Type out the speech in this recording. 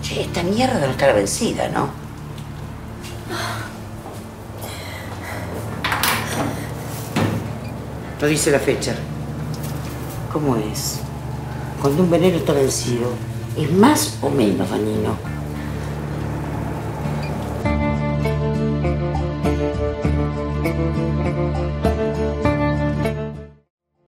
Che, esta mierda no estará vencida, ¿no? No dice la fecha. ¿Cómo es? Cuando un veneno está vencido, ¿es más o menos dañino?